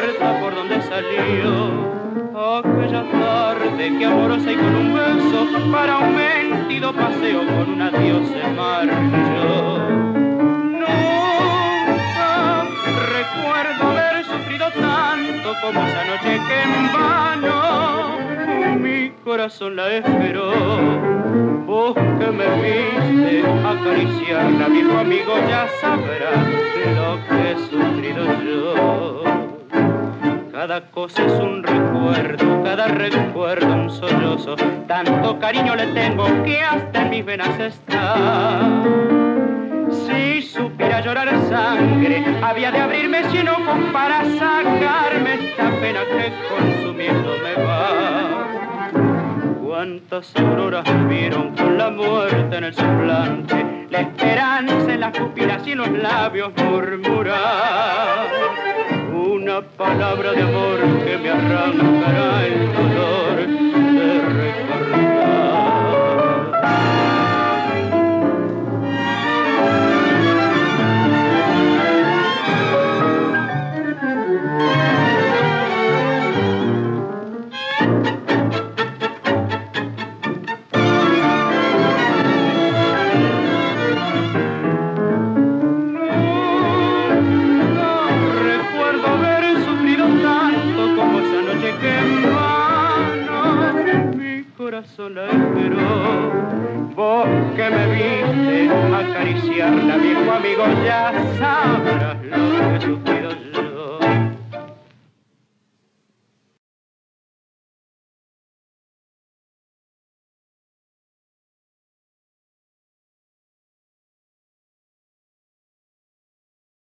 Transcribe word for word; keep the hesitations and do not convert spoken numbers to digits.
puerta por donde salió. Aquella tarde que amorosa y con un beso para un mentido paseo con un adiós se marchó. Nunca recuerdo haber sufrido tanto como esa noche que en vano mi corazón la esperó. Vos que me viste acariciarla, viejo amigo, ya sabrás lo que he sufrido yo. Cada cosa es un recuerdo, cada recuerdo un sollozo. Tanto cariño le tengo que hasta en mis venas está. Si supiera llorar sangre, había de abrirme cien ojos para sacarme esta pena que consumiendo me va. Cuántas auroras vieron con la muerte en el semblante, la esperanza en las pupilas y en los labios murmurar una palabra de amor que me arrancará el dolor de recordar. Sola esperó. Vos que me viste acariciarla, viejo amigo, ya sabrás lo que he sufrido yo.